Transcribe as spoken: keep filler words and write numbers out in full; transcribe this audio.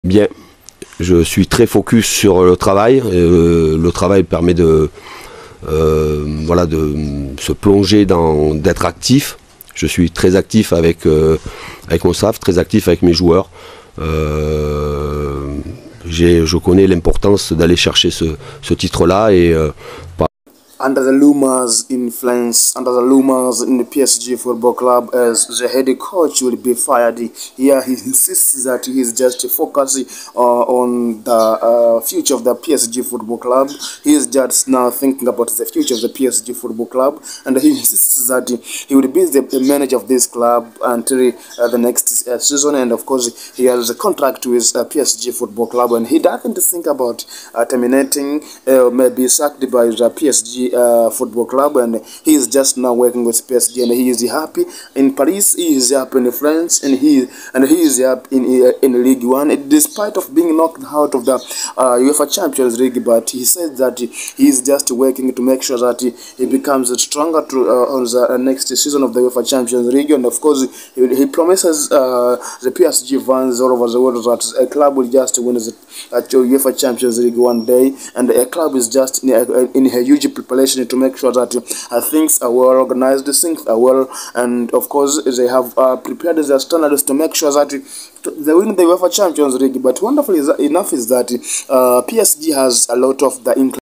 Bien, je suis très focus sur le travail. Euh, le travail permet de, euh, voilà, de se plonger dans, d'être actif. Je suis très actif avec, euh, avec mon staff, très actif avec mes joueurs. Euh, j'ai, je connais l'importance d'aller chercher ce, ce titre-là et euh, Under the rumors influence, under the rumors in the P S G Football Club, as the head coach will be fired. Here he insists that he is just focusing uh, on the uh, future of the P S G Football Club. He is just now thinking about the future of the P S G Football Club, and he insists that he will be the manager of this club until uh, the next uh, season. And of course, he has a contract with uh, P S G Football Club, and he doesn't think about uh, terminating, uh, maybe sacked by the P S G Uh, football club, and he is just now working with P S G, and he is happy in Paris, he is happy in France, and he and he is happy in uh, in League One, despite of being knocked out of the uh, UEFA Champions League. But he says that he is just working to make sure that he, he becomes stronger to, uh, on the uh, next season of the UEFA Champions League. And of course, he, he promises uh, the P S G fans all over the world that a club will just win the uh, UEFA Champions League one day, and a club is just in a, in a huge preparation to make sure that uh, things are well organized, things are well, and of course they have uh, prepared their standards to make sure that they win the UEFA Champions League. But wonderful is, enough is that uh, P S G has a lot of the